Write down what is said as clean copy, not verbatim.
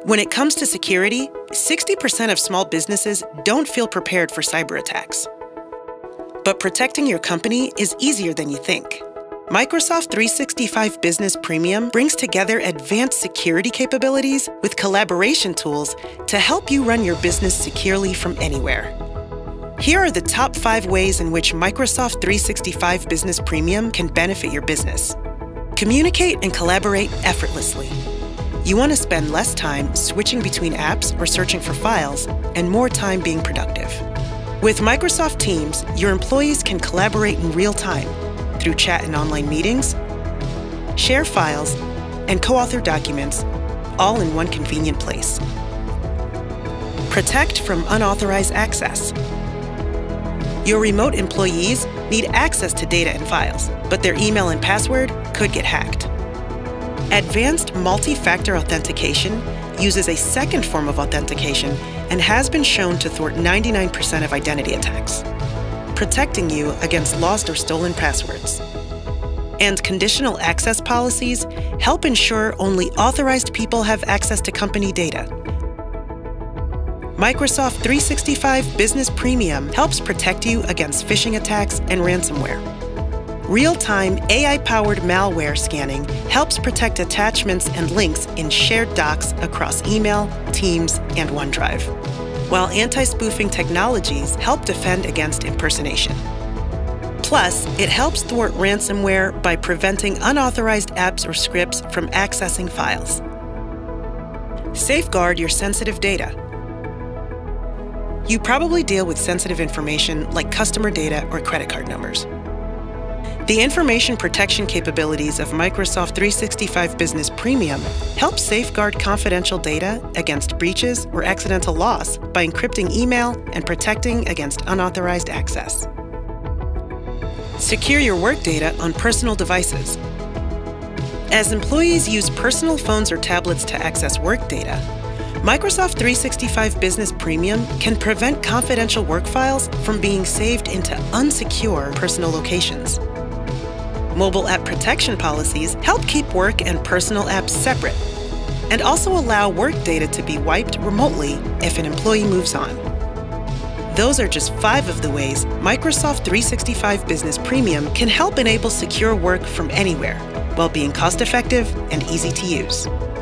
When it comes to security, 60% of small businesses don't feel prepared for cyber attacks. But protecting your company is easier than you think. Microsoft 365 Business Premium brings together advanced security capabilities with collaboration tools to help you run your business securely from anywhere. Here are the top 5 ways in which Microsoft 365 Business Premium can benefit your business. Communicate and collaborate effortlessly. You want to spend less time switching between apps or searching for files and more time being productive. With Microsoft Teams, your employees can collaborate in real time through chat and online meetings, share files, and co-author documents, all in one convenient place. Protect from unauthorized access. Your remote employees need access to data and files, but their email and password could get hacked. Advanced multi-factor authentication uses a second form of authentication and has been shown to thwart 99% of identity attacks, protecting you against lost or stolen passwords. And conditional access policies help ensure only authorized people have access to company data. Microsoft 365 Business Premium helps protect you against phishing attacks and ransomware. Real-time AI-powered malware scanning helps protect attachments and links in shared docs across email, Teams, and OneDrive, while anti-spoofing technologies help defend against impersonation. Plus, it helps thwart ransomware by preventing unauthorized apps or scripts from accessing files. Safeguard your sensitive data. You probably deal with sensitive information like customer data or credit card numbers. The information protection capabilities of Microsoft 365 Business Premium help safeguard confidential data against breaches or accidental loss by encrypting email and protecting against unauthorized access. Secure your work data on personal devices. As employees use personal phones or tablets to access work data, Microsoft 365 Business Premium can prevent confidential work files from being saved into unsecure personal locations. Mobile app protection policies help keep work and personal apps separate and also allow work data to be wiped remotely if an employee moves on. Those are just 5 of the ways Microsoft 365 Business Premium can help enable secure work from anywhere while being cost-effective and easy to use.